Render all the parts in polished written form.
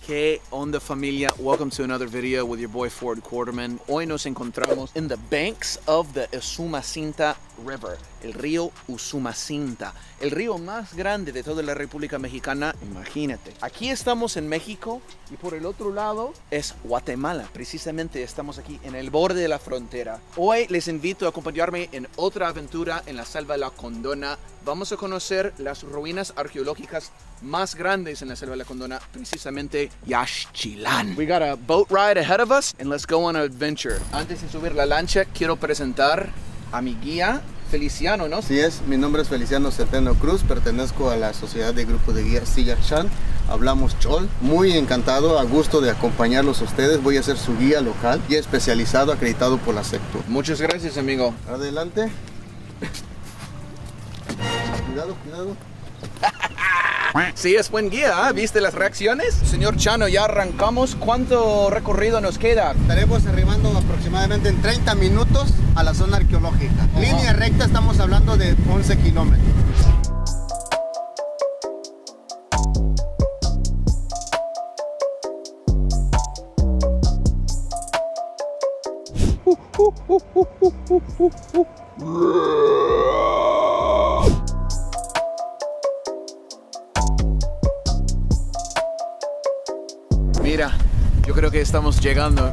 ¿Qué onda, familia? Welcome to another video with your boy Ford Quarterman. Hoy nos encontramos in the banks of the Usumacinta River, el río Usumacinta, el río más grande de toda la República Mexicana, imagínate. Aquí estamos en México y por el otro lado es Guatemala. Precisamente estamos aquí en el borde de la frontera. Hoy les invito a acompañarme en otra aventura en la selva de la Condona. Vamos a conocer las ruinas arqueológicas más grandes en la selva de la Condona, precisamente Yaxchilán. We got a boat ride ahead of us and let's go on an adventure. Antes de subir la lancha, quiero presentar a mi guía, Feliciano, ¿no? Sí es, mi nombre es Feliciano Centeno Cruz, pertenezco a la Sociedad de Grupo de Guías Yaxchilán. Hablamos Chol, muy encantado, a gusto de acompañarlos a ustedes. Voy a ser su guía local y especializado, acreditado por la SECTUR. Muchas gracias, amigo. Adelante. Cuidado, cuidado. Sí, es buen guía, ¿eh? ¿Viste las reacciones? Señor Chano, ya arrancamos. ¿Cuánto recorrido nos queda? Estaremos arribando aproximadamente en 30 minutos a la zona arqueológica. Línea recta estamos hablando de 11 kilómetros. Mira, yo creo que estamos llegando.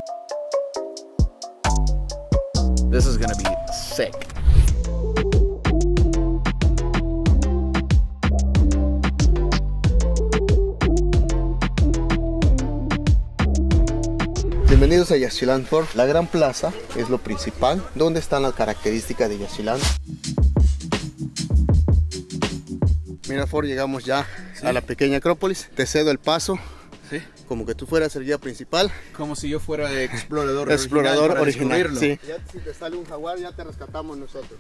This is gonna be sick. Bienvenidos a Yaxchilán Ford. La gran plaza es lo principal. ¿Dónde están las características de Yaxchilán? Mira, Ford, llegamos ya a la pequeña Acrópolis. Te cedo el paso. ¿Sí? Como que tú fueras el guía principal. Como si yo fuera explorador original. Sí. Ya, si te sale un jaguar, ya te rescatamos nosotros.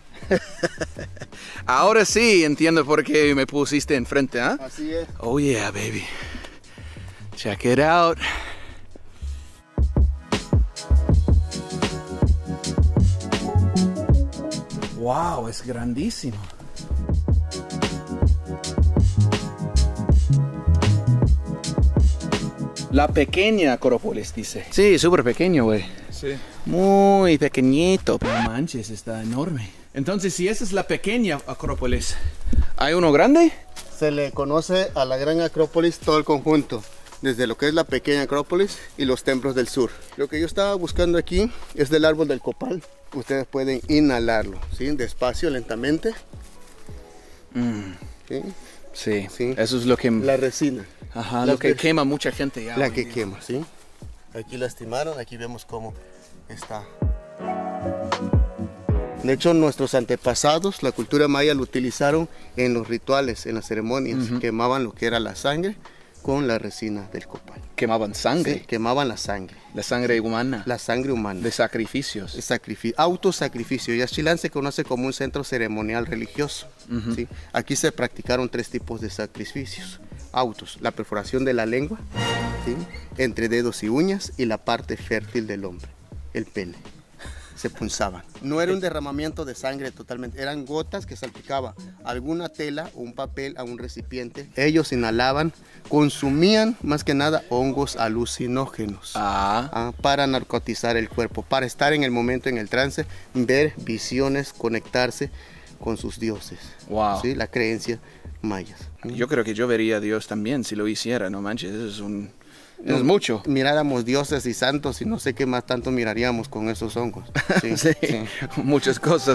Ahora sí entiendo por qué me pusiste enfrente, ¿eh? Así es. Oh yeah, baby. Check it out. Wow, es grandísimo. La pequeña Acrópolis, dice. Sí, súper pequeño, güey. Sí. Muy pequeñito. No manches, está enorme. Entonces, si esa es la pequeña Acrópolis, ¿hay uno grande? Se le conoce a la gran Acrópolis todo el conjunto, desde lo que es la pequeña Acrópolis y los templos del sur. Lo que yo estaba buscando aquí es del árbol del copal. Ustedes pueden inhalarlo, ¿sí? Despacio, lentamente. ¿Sí? Sí, sí, eso es lo que... La resina. Ajá, lo que quema mucha gente ya. La que quema, ¿sí? Aquí lastimaron, aquí vemos cómo está. De hecho, nuestros antepasados, la cultura maya, lo utilizaron en los rituales, en las ceremonias. Quemaban lo que era la sangre con la resina del copal. ¿Quemaban sangre? Sí, quemaban la sangre. La sangre humana. La sangre humana. De sacrificios. Autosacrificio. Yaxchilán se conoce como un centro ceremonial religioso. ¿Sí? Aquí se practicaron 3 tipos de sacrificios. Autos, la perforación de la lengua, ¿sí? Entre dedos y uñas, y la parte fértil del hombre, el pene. Se punzaban. No era un derramamiento de sangre totalmente, eran gotas que salpicaba alguna tela o un papel a un recipiente. Ellos inhalaban, consumían más que nada hongos alucinógenos para narcotizar el cuerpo, para estar en el momento, en el trance, ver visiones, conectarse con sus dioses. Wow. ¿Sí? La creencia mayas. Yo creo que yo vería a Dios también si lo hiciera, no manches, eso es mucho. Miráramos dioses y santos y no sé qué más tanto miraríamos con esos hongos. Sí, sí, sí. Muchas cosas.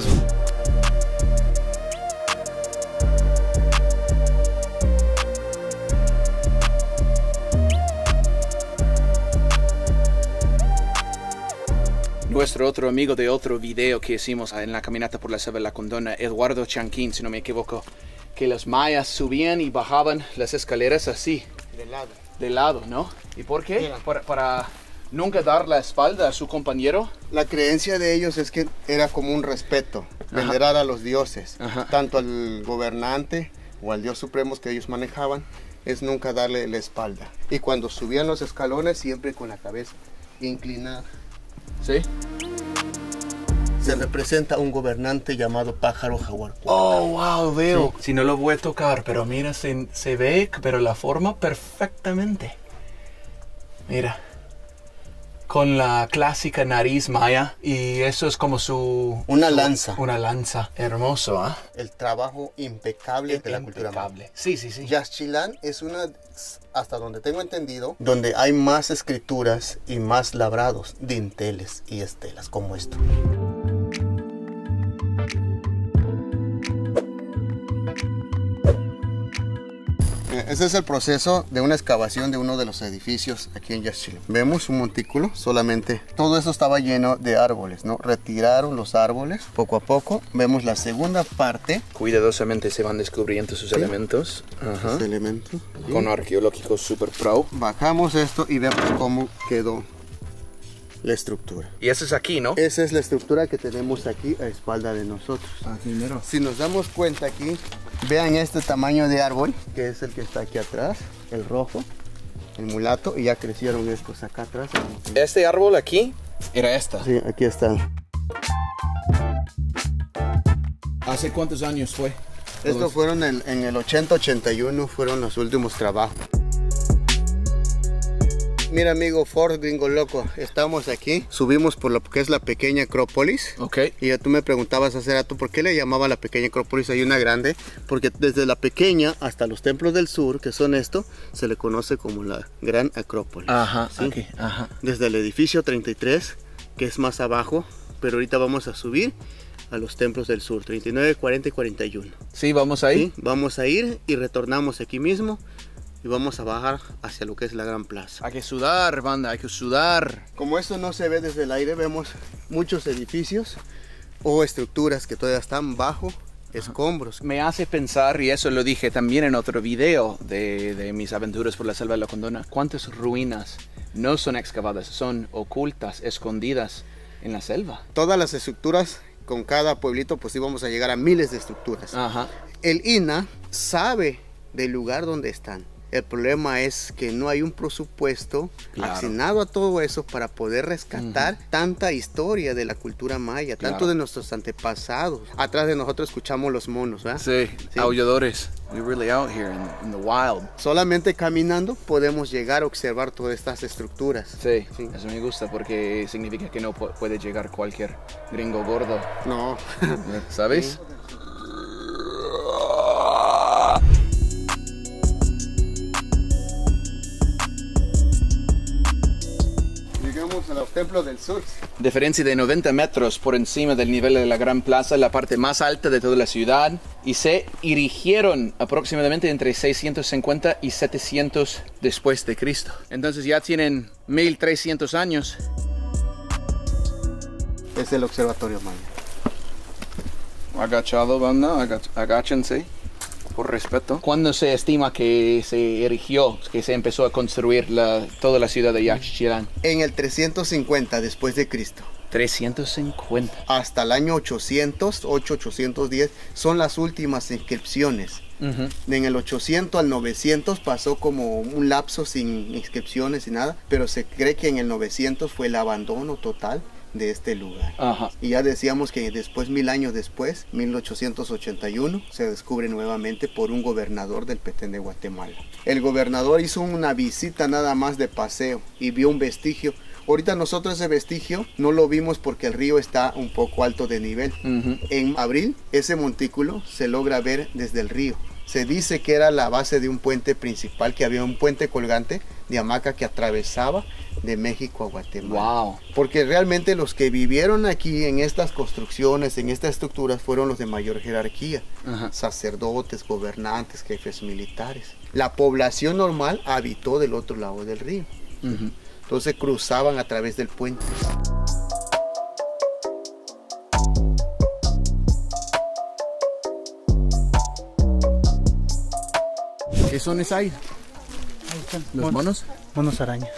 Nuestro otro amigo de otro video que hicimos en la caminata por la selva de la Condona, Eduardo Chanquín, si no me equivoco, que los mayas subían y bajaban las escaleras así. De lado. De lado, ¿no? ¿Y por qué? Para nunca dar la espalda a su compañero. La creencia de ellos es que era como un respeto, venerar a los dioses, tanto al gobernante o al dios supremo que ellos manejaban, es nunca darle la espalda. Y cuando subían los escalones, siempre con la cabeza inclinada. ¿Sí? Se representa un gobernante llamado pájaro jaguar. Oh, wow, veo. Sí. Si no lo voy a tocar, pero mira, se ve, pero la forma perfectamente. Mira. Con la clásica nariz maya y eso es como una lanza. Una lanza. Hermoso, ¿ah? El trabajo impecable de la cultura maya. Sí, sí, sí. Yaxchilán es una, hasta donde tengo entendido, donde hay más escrituras y más labrados, dinteles y estelas como esto. Ese es el proceso de una excavación de uno de los edificios aquí en Yaxchilán. Vemos un montículo, solamente todo eso estaba lleno de árboles, ¿no? Retiraron los árboles poco a poco. Vemos la segunda parte. Cuidadosamente se van descubriendo sus elementos. Ajá. Los elementos. Con arqueológicos super pro. Bajamos esto y vemos cómo quedó la estructura. Y eso es aquí, ¿no? Esa es la estructura que tenemos aquí a espalda de nosotros. Aquí mero. Si nos damos cuenta aquí, vean este tamaño de árbol, que es el que está aquí atrás, el rojo, el mulato, y ya crecieron estos acá atrás. Este árbol aquí era esta. Sí, aquí están. ¿Hace cuántos años fue? Estos fueron en el 80-81, fueron los últimos trabajos. Mira, amigo Ford, gringo loco, estamos aquí, subimos por lo que es la pequeña Acrópolis. Ok. Y ya tú me preguntabas hace rato por qué le llamaba la pequeña Acrópolis. Hay una grande, porque desde la pequeña hasta los templos del sur, que son esto, se le conoce como la Gran Acrópolis. Ajá, ¿sí? aquí, ajá. Desde el edificio 33, que es más abajo, pero ahorita vamos a subir a los templos del sur, 39, 40 y 41. Sí, vamos ahí. ¿Sí? Vamos a ir y retornamos aquí mismo. Y vamos a bajar hacia lo que es la gran plaza. Hay que sudar, banda, hay que sudar. Como esto no se ve desde el aire, vemos muchos edificios o estructuras que todavía están bajo escombros. Me hace pensar, y eso lo dije también en otro video de mis aventuras por la selva de la Condona, cuántas ruinas no son excavadas, son ocultas, escondidas en la selva. Todas las estructuras, con cada pueblito, pues íbamos a llegar a miles de estructuras. Ajá. El INAH sabe del lugar donde están. El problema es que no hay un presupuesto asignado a todo eso para poder rescatar tanta historia de la cultura maya, tanto de nuestros antepasados. Atrás de nosotros escuchamos los monos, ¿verdad? Sí, aulladores. We're really out here in the wild. Solamente caminando podemos llegar a observar todas estas estructuras. Sí, eso me gusta porque significa que no puede llegar cualquier gringo gordo. No. ¿Sabes? Sí. A los templos del sur. Diferencia de 90 metros por encima del nivel de la Gran Plaza, la parte más alta de toda la ciudad, y se erigieron aproximadamente entre 650 y 700 después de Cristo. Entonces ya tienen 1300 años. Es el observatorio maya. Agachado, banda, agáchense. Por respeto. ¿Cuándo se estima que se erigió, que se empezó a construir toda la ciudad de Yaxchilán? En el 350 después de Cristo. 350. Hasta el año 800, 810 son las últimas inscripciones. En el 800 al 900 pasó como un lapso sin inscripciones y nada, pero se cree que en el 900 fue el abandono total de este lugar. Ajá. Y ya decíamos que después, 1000 años después, 1881, se descubre nuevamente por un gobernador del Petén de Guatemala. El gobernador hizo una visita nada más de paseo y vio un vestigio. Ahorita nosotros ese vestigio no lo vimos porque el río está un poco alto de nivel. En abril ese montículo se logra ver desde el río. Se dice que era la base de un puente principal, que había un puente colgante de hamaca que atravesaba de México a Guatemala. Wow. Porque realmente los que vivieron aquí en estas construcciones, en estas estructuras, fueron los de mayor jerarquía. Sacerdotes, gobernantes, jefes militares. La población normal habitó del otro lado del río. Entonces cruzaban a través del puente. ¿Qué son esas ahí? Ahí están. ¿Los monos? Monos araña.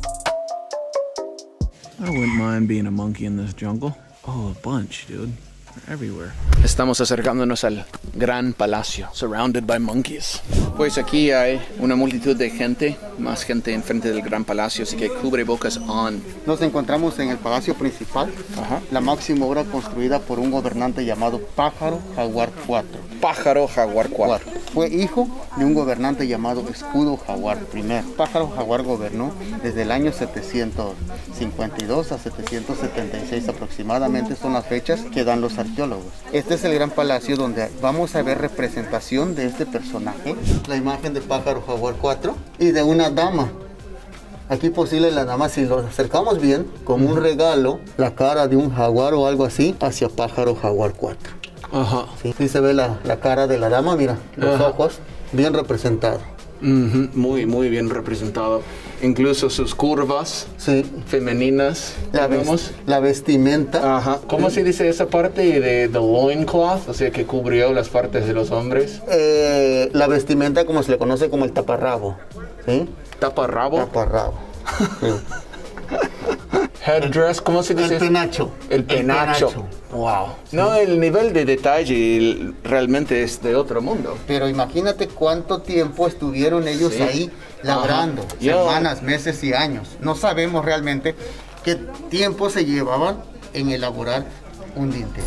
I wouldn't mind being a monkey in this jungle. Oh, a bunch, dude. everywhere. Estamos acercándonos al Gran Palacio, surrounded by monkeys. Pues aquí hay una multitud de gente, más gente enfrente del Gran Palacio, así que cubrebocas on. Nos encontramos en el Palacio Principal, la máxima obra construida por un gobernante llamado Pájaro Jaguar IV. Pájaro Jaguar IV. Fue hijo de un gobernante llamado Escudo Jaguar I. Pájaro Jaguar gobernó desde el año 752 a 776 aproximadamente, son las fechas que dan los arqueólogos. Este es el Gran Palacio donde vamos a ver representación de este personaje, la imagen de Pájaro Jaguar IV y de una dama. Aquí posible la dama, si lo acercamos bien, como un regalo, la cara de un jaguar o algo así, hacia Pájaro Jaguar IV. Ajá. Sí, se ve la cara de la dama, mira, los ojos bien representados. Muy, muy bien representado. Incluso sus curvas femeninas. La vestimenta. Ajá. ¿Cómo se dice esa parte de the loincloth? O sea, que cubrió las partes de los hombres. La vestimenta como se le conoce como el taparrabo. ¿Sí? ¿Taparrabo? Taparrabo. Sí. Headdress, ¿cómo se dice? El penacho. El penacho. Wow. Sí. No, el nivel de detalle realmente es de otro mundo. Pero imagínate cuánto tiempo estuvieron ellos ahí labrando. Semanas, meses y años. No sabemos realmente qué tiempo se llevaban en elaborar un dintel.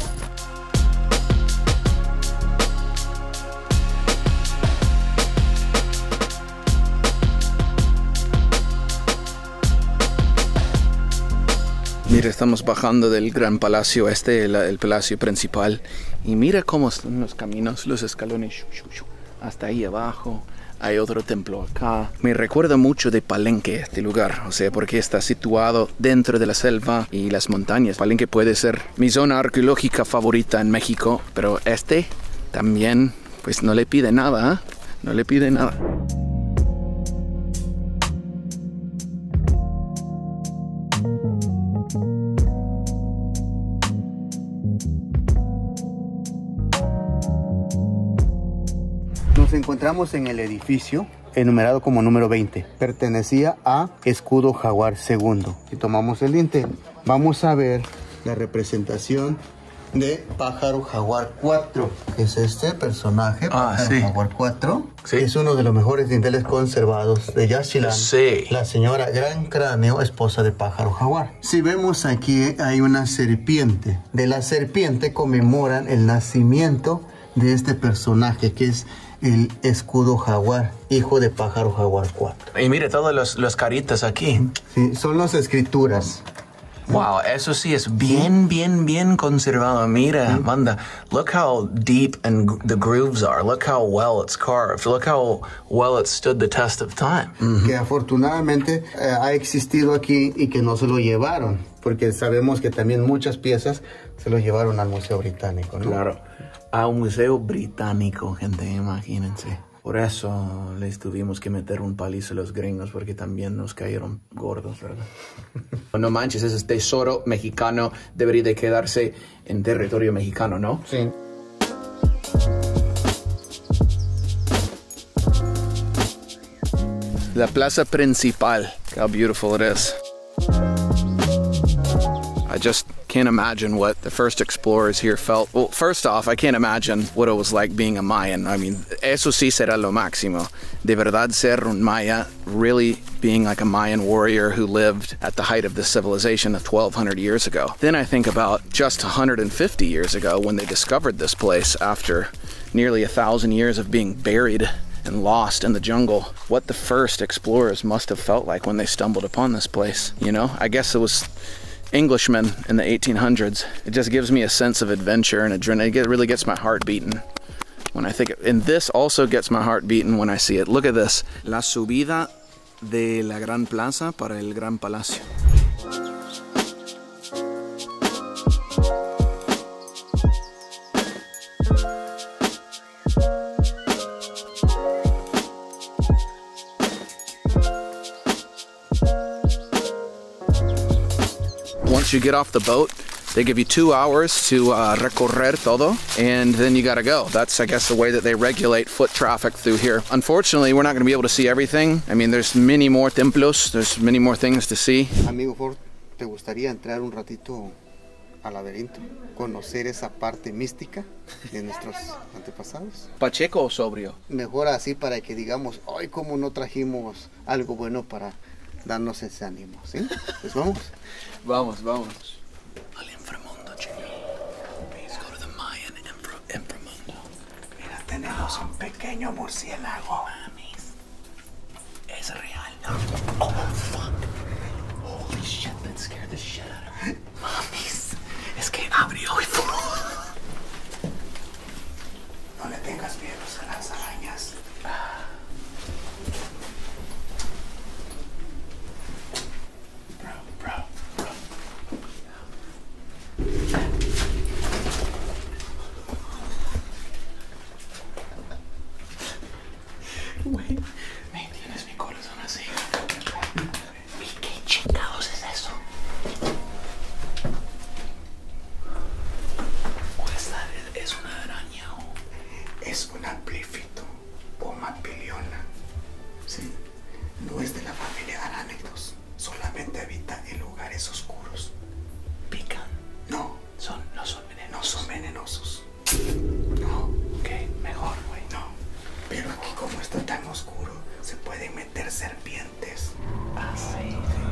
Mira, estamos bajando del Gran Palacio el palacio principal. Y mira cómo están los caminos, los escalones. Hasta ahí abajo. Hay otro templo acá. Me recuerda mucho de Palenque este lugar. O sea, porque está situado dentro de la selva y las montañas. Palenque puede ser mi zona arqueológica favorita en México. Pero este también, pues no le pide nada, ¿eh? No le pide nada. Nos encontramos en el edificio enumerado como número 20. Pertenecía a Escudo Jaguar II. Si tomamos el dintel, vamos a ver la representación de Pájaro Jaguar IV. Es este personaje, Pájaro Jaguar IV. Sí. Es uno de los mejores dinteles conservados de Yaxchilán. Sí. La señora Gran Cráneo, esposa de Pájaro Jaguar. Si vemos aquí hay una serpiente. De la serpiente conmemoran el nacimiento de este personaje que es el Escudo Jaguar, hijo de Pájaro Jaguar IV. Y mire todas las caritas aquí. Sí, son las escrituras. Wow, eso sí es bien conservado. Mira, banda, look how deep and the grooves are. Look how well it's carved. Look how well it stood the test of time. Que afortunadamente ha existido aquí y que no se lo llevaron, porque sabemos que también muchas piezas se lo llevaron al Museo Británico, ¿no? Claro, a un museo británico, gente, imagínense. Por eso les tuvimos que meter un palizo a los gringos, porque también nos cayeron gordos, ¿verdad? No manches, ese tesoro mexicano debería de quedarse en territorio mexicano, ¿no? Sí. La plaza principal. How beautiful it is. I just can't imagine what the first explorers here felt. Well, first off, I can't imagine what it was like being a Mayan. I mean, eso sí será lo máximo. De verdad ser un Maya, really being like a Mayan warrior who lived at the height of this civilization 1,200 years ago. Then I think about just 150 years ago when they discovered this place after nearly 1,000 years of being buried and lost in the jungle. What the first explorers must have felt like when they stumbled upon this place. You know, I guess it was Englishmen in the 1800s. It just gives me a sense of adventure and adrenaline. It really gets my heart beating when I think it. And this also gets my heart beating when I see it. Look at this. La subida de la Gran Plaza para el Gran Palacio. Once you get off the boat, they give you 2 hours to recorrer todo, and then you gotta go. That's, I guess, the way that they regulate foot traffic through here. Unfortunately, we're not gonna be able to see everything. I mean, there's many more templos, there's many more things to see. Amigo Ford, ¿te gustaría entrar un ratito al laberinto, conocer esa parte mística de nuestros antepasados. ¿Pacheco o sobrio? Mejor así para que digamos, ay, cómo no trajimos algo bueno para darnos ese ánimo, ¿sí? Pues vamos. Vamos. Al inframundo, chico. Please go to the Mayan inframundo. Mira, tenemos un pequeño murciélago. Mamis. Es real. Oh, fuck. Holy shit, that scared the shit out of me. Mamis. Es que abrió y... No le tengas miedo a las arañas. Güey, me tienes mi corazón así. ¿Y qué chingados es eso? ¿Es una araña o...? Es un amplífito o mapiliona. Sí, no es de la familia arácnidos. Solamente habita en lugares oscuros. ¿Pican? No, No son venenosos. no son venenosos. No, Ok, mejor, güey. no. Pero aquí como está tan oscuro, se pueden meter serpientes. Ah, sí.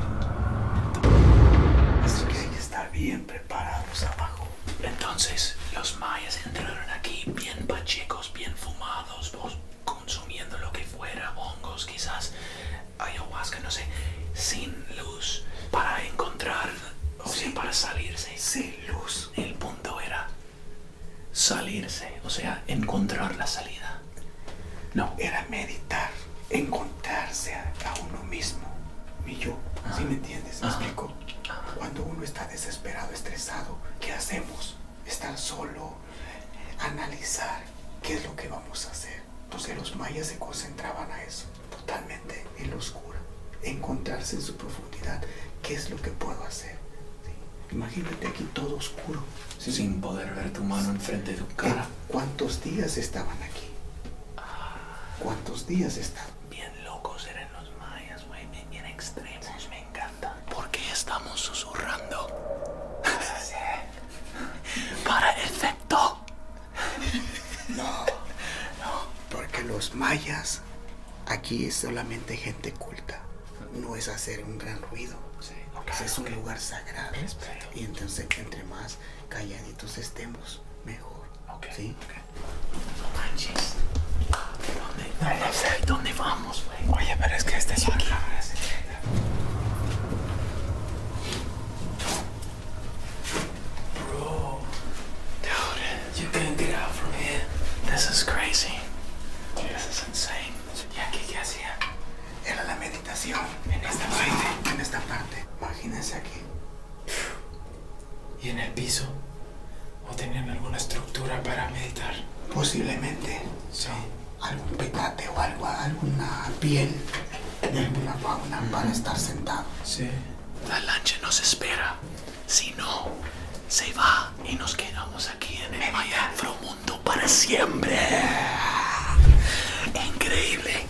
Así que hay que estar bien preparados abajo. Entonces, los mayas entraron aquí bien pachecos, bien fumados, vos consumiendo lo que fuera, hongos, quizás ayahuasca, no sé, sin luz, para encontrar, o sea, para salirse. Sin luz. El punto era salirse, o sea, encontrar la salida. No. Era meditar, encontrarse a uno mismo. Mi yo, ¿sí me entiendes? ¿Me explico? Cuando uno está desesperado, estresado, ¿qué hacemos? Estar solo, analizar qué es lo que vamos a hacer. Entonces los mayas se concentraban a eso, totalmente en lo oscuro, encontrarse en su profundidad, qué es lo que puedo hacer. ¿Sí? Imagínate aquí todo oscuro. ¿Sí? Sin poder ver tu mano enfrente de tu cara. ¿Cuántos días estaban aquí? ¿Cuántos días estaban? Bien locos eran los mayas, güey, bien extremos, me encanta. ¿Por qué estamos susurrando? Para efecto. No, porque los mayas, aquí es solamente gente culta, no es hacer un gran ruido. Sí, Ese es un lugar sagrado. Respeto. Y entonces entre más calladitos estemos, mejor. ¿Sí? No manches. ¿Dónde vamos, güey? Oye, pero es que este es aquí. Bro. Dude, you can't get out from here. This is crazy. This is insane. ¿Y aquí qué hacía? Era la meditación. En esta parte. Imagínense aquí. ¿Y en el piso? ¿O tenían alguna estructura para meditar? Posiblemente. Sí. Algún petate o algo, alguna piel de alguna fauna para estar sentado. Sí. La lancha nos espera. Si no, se va y nos quedamos aquí en el Maya Inframundo para siempre. Increíble.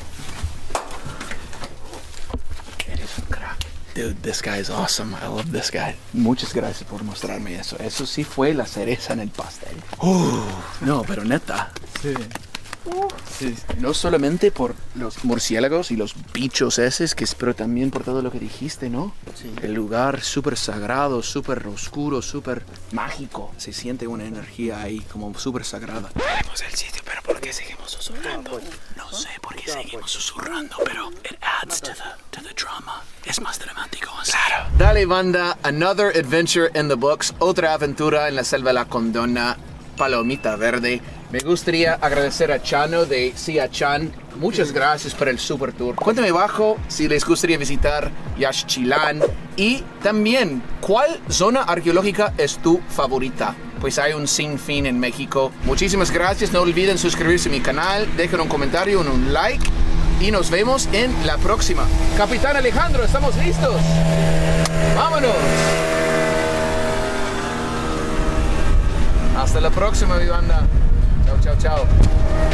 Eres un crack. Dude, this guy is awesome. I love this guy. Muchas gracias por mostrarme eso. Eso sí fue la cereza en el pastel. No, pero neta. Sí. Sí. No solamente por los murciélagos y los bichos esos, pero también por todo lo que dijiste, ¿no? Sí. El lugar súper sagrado, súper oscuro, súper mágico. Se siente una energía ahí como súper sagrada. Tenemos el sitio, pero ¿por qué seguimos susurrando? No sé por qué seguimos susurrando, pero it adds to the drama. Es más dramático así. Claro. Dale, banda, another adventure in the books. Otra aventura en la selva de la Condona. Palomita Verde. Me gustaría agradecer a Chano de Sia Chan. Muchas gracias por el super tour. Cuéntame abajo si les gustaría visitar Yaxchilán. Y también, ¿cuál zona arqueológica es tu favorita? Pues hay un sinfín en México. Muchísimas gracias. No olviden suscribirse a mi canal. Dejen un comentario, un like. Y nos vemos en la próxima. Capitán Alejandro, ¿estamos listos? ¡Vámonos! Hasta la próxima, mi banda. Chao, chao, chao.